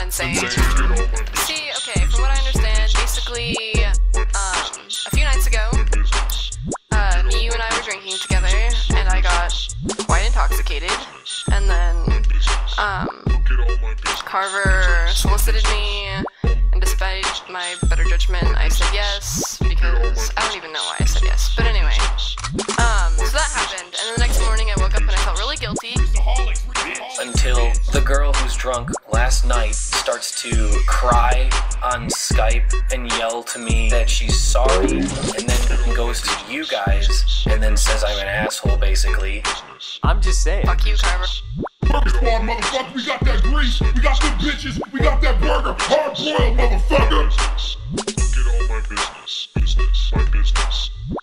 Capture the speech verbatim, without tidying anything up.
insane. See, okay, from what I understand, basically, um, a few nights ago, uh, me, you, and I were drinking together, and I got quite intoxicated, and then, um, Carver solicited me, and despite my better judgment, I said yes, because I don't even know why I said yes, but anyway, um, so that happened, and then the next morning I woke up and I felt really guilty. Until the girl who's drunk last night starts to cry on Skype and yell to me that she's sorry, and then goes to you guys and then says I'm an asshole, basically. I'm just saying. Fuck you, Carver. Burger squad, motherfucker, we got that grease, we got good bitches, we got that burger, hard boiled, motherfucker. Get all my business, business, my business.